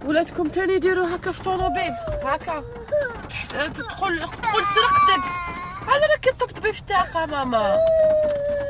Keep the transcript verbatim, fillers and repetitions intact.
ولادكم تاني يديروا هكا في طوموبيل هكا تحس... تدخل تقول سرقتك. انا راكي طبطبي في الطاقه ماما.